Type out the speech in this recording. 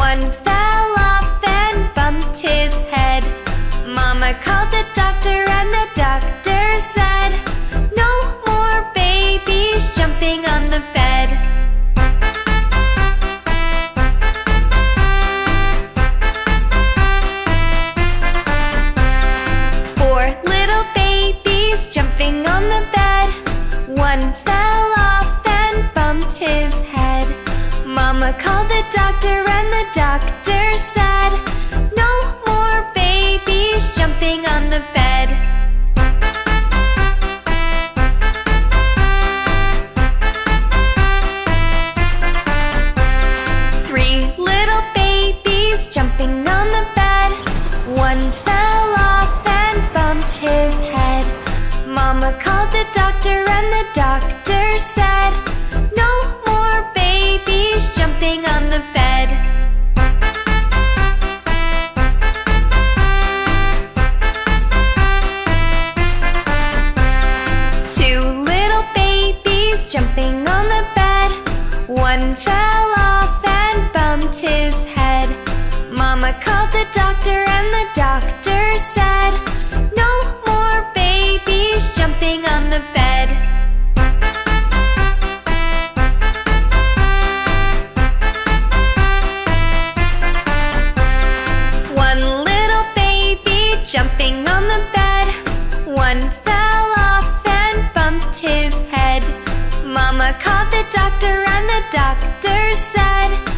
One fell off and bumped his head. Mama called the doctor and the doctor said, "No more babies jumping on the bed." Four little babies jumping on the bed. One fell off and bumped his head. Mama called the doctor and the doctor said, "No more babies jumping on the bed." Three little babies jumping on the bed. One fell off and bumped his head. Mama called the doctor and the doctor said, "No more babies jumping on the bed." Two little babies jumping on the bed. One fell off and bumped his head. Mama called the doctor and the doctor said, "No more babies jumping on the bed." One little baby jumping on the bed. One fell off and bumped his head. Mama called the doctor and the doctor said,